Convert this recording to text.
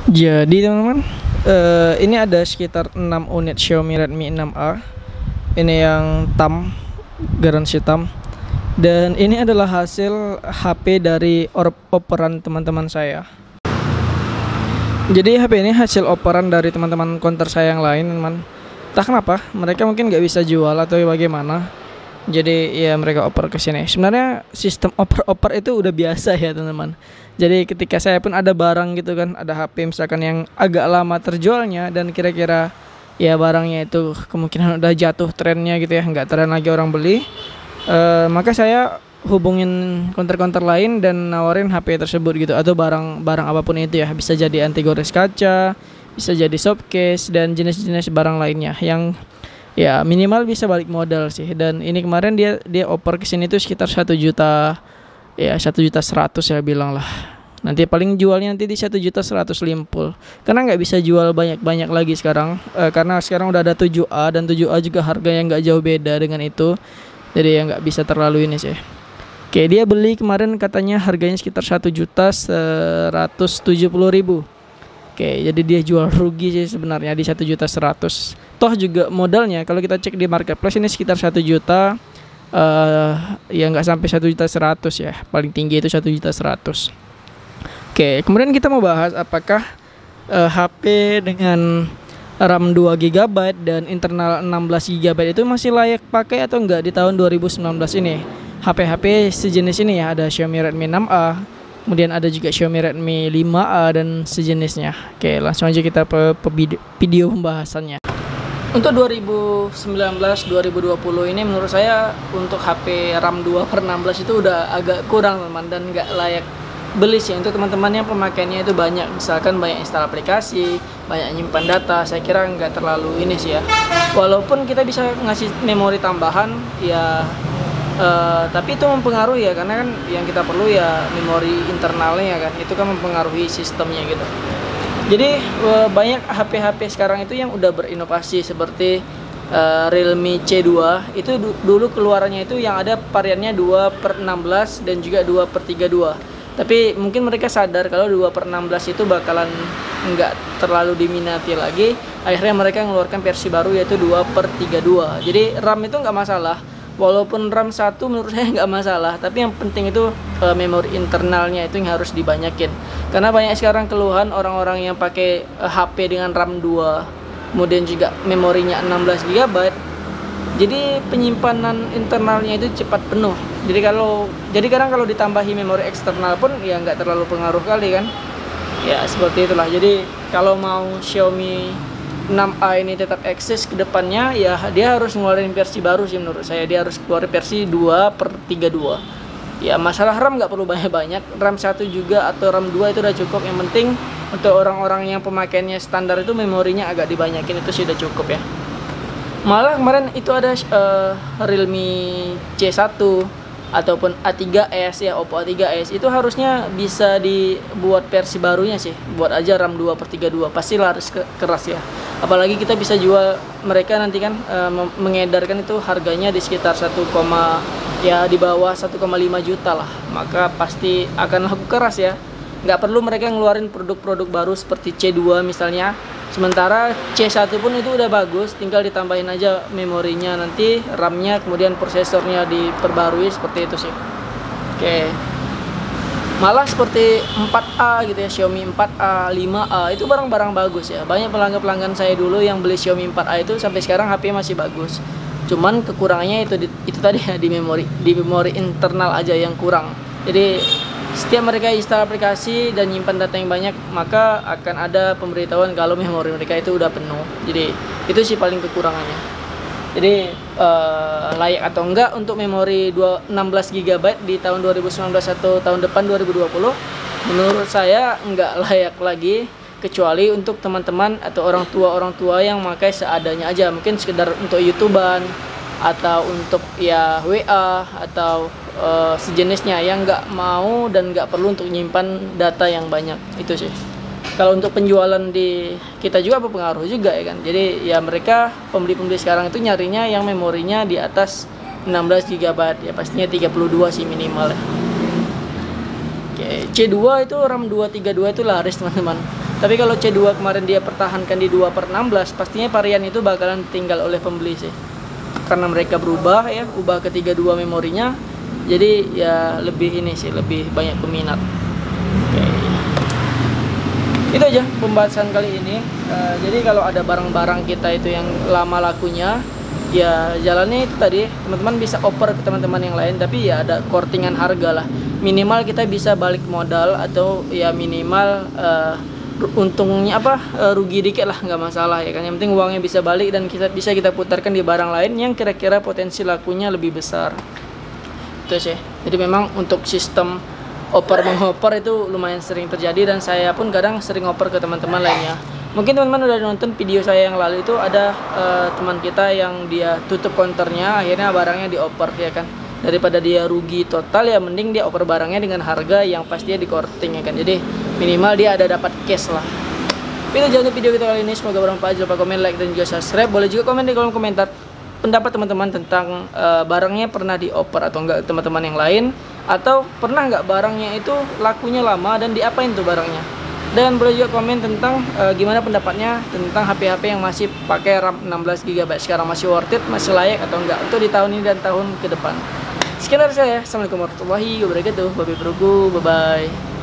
Jadi teman-teman, ini ada sekitar 6 unit Xiaomi Redmi 6A. Ini yang tam, garansi tam. Dan ini adalah hasil HP dari operan teman-teman saya. Jadi HP ini hasil operan dari teman-teman konter saya yang lain, teman. Entah kenapa mereka mungkin nggak bisa jual atau bagaimana. Jadi ya mereka oper ke sini. Sebenarnya sistem oper-oper itu udah biasa ya teman-teman. Jadi ketika saya pun ada barang gitu kan, ada HP misalkan yang agak lama terjualnya dan kira-kira ya barangnya itu kemungkinan udah jatuh trennya gitu ya, nggak tren lagi orang beli, maka saya hubungin konter-konter lain dan nawarin HP tersebut gitu, atau barang apapun itu ya, bisa jadi anti gores kaca, bisa jadi soft case dan jenis-jenis barang lainnya yang ya minimal bisa balik modal sih. Dan ini kemarin dia oper ke sini tuh sekitar 1 juta, ya 1.100.000 ya bilang lah. Nanti paling jualnya nanti di 1.100.000 limpul, karena nggak bisa jual banyak lagi sekarang, karena sekarang udah ada 7A dan 7A juga harganya nggak jauh beda dengan itu. Jadi ya nggak bisa terlalu ini sih. Oke, dia beli kemarin katanya harganya sekitar 1.170.000. Oke, jadi dia jual rugi sih sebenarnya di 1.100.000. Toh juga modalnya kalau kita cek di marketplace ini sekitar 1 juta, ya nggak sampai 1.100.000 ya. Paling tinggi itu 1.100.000. Oke, kemudian kita mau bahas apakah HP dengan RAM 2 GB dan internal 16 GB itu masih layak pakai atau enggak di tahun 2019 ini. HP-HP sejenis ini ya, ada Xiaomi Redmi 6A, kemudian ada juga Xiaomi Redmi 5A dan sejenisnya. Oke, langsung aja kita ke video pembahasannya. Untuk 2019-2020 ini menurut saya untuk HP RAM 2/16 itu udah agak kurang teman, dan nggak layak beli sih untuk teman-teman yang pemakaiannya itu banyak, misalkan banyak install aplikasi, banyak nyimpan data. Saya kira nggak terlalu ini sih ya, walaupun kita bisa ngasih memori tambahan ya, tapi itu mempengaruhi ya, karena kan yang kita perlu ya memori internalnya kan, itu kan mempengaruhi sistemnya gitu. Jadi banyak HP-HP sekarang itu yang udah berinovasi seperti Realme C2 itu dulu keluarannya itu yang ada variannya 2/16 dan juga 2/32. Tapi mungkin mereka sadar kalau 2/16 itu bakalan nggak terlalu diminati lagi. Akhirnya mereka mengeluarkan versi baru yaitu 2/32. Jadi RAM itu nggak masalah. Walaupun RAM 1 menurut saya nggak masalah, tapi yang penting itu memori internalnya itu yang harus dibanyakin. Karena banyak sekarang keluhan orang-orang yang pakai HP dengan RAM 2, kemudian juga memorinya 16 GB. Jadi penyimpanan internalnya itu cepat penuh. Jadi kadang kalau ditambahi memori eksternal pun ya nggak terlalu pengaruh kali kan. Ya seperti itulah. Jadi kalau mau Xiaomi 6A ini tetap eksis ke depannya, ya dia harus ngeluarin versi baru sih menurut saya. Dia harus keluarin versi 2/32. Ya masalah RAM nggak perlu banyak-banyak. RAM 1 juga atau RAM 2 itu udah cukup. Yang penting untuk orang-orang yang pemakaiannya standar itu memorinya agak dibanyakin, itu sih udah cukup ya. Malah kemarin itu ada Realme C1 ataupun A3s ya, Oppo A3s itu harusnya bisa dibuat versi barunya sih. Buat aja RAM 2/32, pasti laris keras ya. Apalagi kita bisa jual, mereka nanti kan mengedarkan itu harganya di sekitar ya di bawah 1,5 juta lah. Maka pasti akan laku keras ya. Nggak perlu mereka ngeluarin produk-produk baru seperti C2 misalnya. Sementara C1 pun itu udah bagus, tinggal ditambahin aja memorinya, nanti RAM-nya, kemudian prosesornya diperbarui, seperti itu sih. Oke. Malah seperti 4A gitu ya, Xiaomi 4A, 5A itu barang-barang bagus ya. Banyak pelanggan-pelanggan saya dulu yang beli Xiaomi 4A itu sampai sekarang HP masih bagus. Cuman kekurangannya itu tadi ya, di memori internal aja yang kurang. Jadi setiap mereka install aplikasi dan nyimpan data yang banyak, maka akan ada pemberitahuan kalau memori mereka itu udah penuh. Jadi itu sih paling kekurangannya. Jadi layak atau enggak untuk memori 16 GB di tahun 2019 atau tahun depan 2020? Menurut saya enggak layak lagi, kecuali untuk teman-teman atau orang tua yang pakai seadanya aja, mungkin sekedar untuk YouTuber atau untuk ya WA atau sejenisnya, yang nggak mau dan nggak perlu untuk menyimpan data yang banyak. Itu sih. Kalau untuk penjualan di kita juga berpengaruh juga ya kan. Jadi ya mereka pembeli sekarang itu nyarinya yang memorinya di atas 16 GB ya, pastinya 32 sih minimal ya. Oke, C2 itu RAM 232 itu laris teman-teman. Tapi kalau C2 kemarin dia pertahankan di 2/16, pastinya varian itu bakalan tinggal oleh pembeli sih. Karena mereka berubah ya, ubah ke 32 memorinya. Jadi ya lebih ini sih, lebih banyak peminat. Oke. Itu aja pembahasan kali ini. Jadi kalau ada barang-barang kita itu yang lama lakunya, ya jalannya itu tadi, teman-teman bisa oper ke teman-teman yang lain, tapi ya ada kortingan harga lah. Minimal kita bisa balik modal, atau ya minimal untungnya rugi dikit lah, nggak masalah ya kan. Yang penting uangnya bisa balik dan kita putarkan di barang lain yang kira-kira potensi lakunya lebih besar. Itu sih. Jadi memang untuk sistem oper mengoper itu lumayan sering terjadi, dan saya pun kadang sering oper ke teman-teman lainnya. Mungkin teman-teman udah nonton video saya yang lalu, itu ada teman kita yang dia tutup counternya, akhirnya barangnya dioper ya kan. Daripada dia rugi total, ya mending dia oper barangnya dengan harga yang pastinya di korting ya kan. Jadi minimal dia ada dapat cash lah. Itu aja untuk video kita kali ini, semoga bermanfaat. Jangan lupa komen, like, dan juga subscribe. Boleh juga komen di kolom komentar pendapat teman-teman tentang barangnya pernah dioper atau enggak teman-teman yang lain, atau pernah nggak barangnya itu lakunya lama dan diapain tuh barangnya. Dan boleh juga komen tentang gimana pendapatnya tentang HP-HP yang masih pakai RAM 16 GB sekarang, masih worth it, masih layak atau enggak untuk di tahun ini dan tahun ke depan. Sekian dari saya. Assalamualaikum warahmatullahi wabarakatuh. Bye bye.